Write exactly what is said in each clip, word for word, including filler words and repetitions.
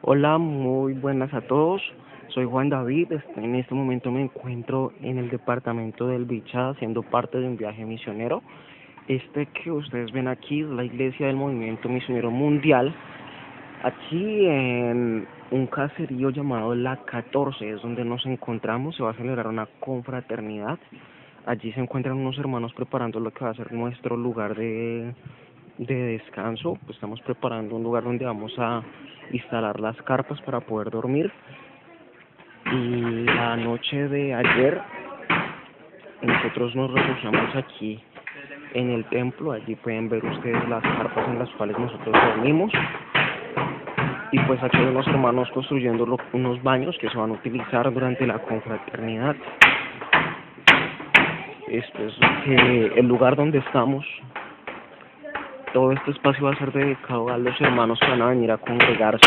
Hola, muy buenas a todos. Soy Juan David. Este- En este momento me encuentro en el departamento del Bichada haciendo parte de un viaje misionero. Este que ustedes ven aquí es la iglesia del Movimiento Misionero Mundial. Aquí en un caserío llamado La catorce es donde nos encontramos. Se va a celebrar una confraternidad. Allí se encuentran unos hermanos preparando lo que va a ser nuestro lugar de, de descanso. Pues estamos preparando un lugar donde vamos a instalar las carpas para poder dormir. Y la noche de ayer nosotros nos refugiamos aquí en el templo. Allí pueden ver ustedes las carpas en las cuales nosotros dormimos. Y pues aquí hay unos hermanos construyendo lo- unos baños que se van a utilizar durante la confraternidad. Esto es lo que, el lugar donde estamos. Todo este espacio va a ser dedicado a los hermanos que van a venir a congregarse.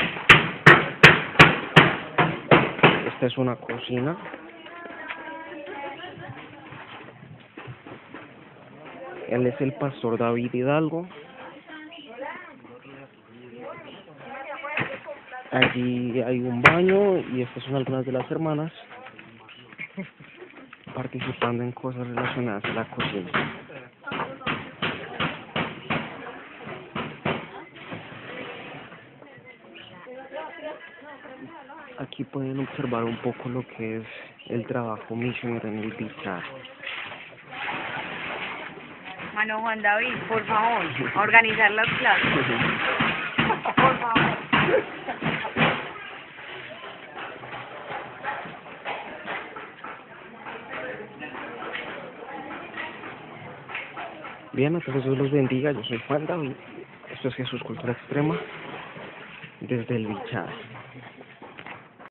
Esta es una cocina. Él es el pastor David Hidalgo. Allí hay un baño y estas son algunas de las hermanas participando en cosas relacionadas a la cocina. Aquí pueden observar un poco lo que es el trabajo misionero en el Bichada. Mano Juan David, por favor, a organizar las clases. Por favor. Bien, entonces Dios los bendiga. Yo soy Juan David. Esto es Jesús Cultura Extrema desde el Bichada.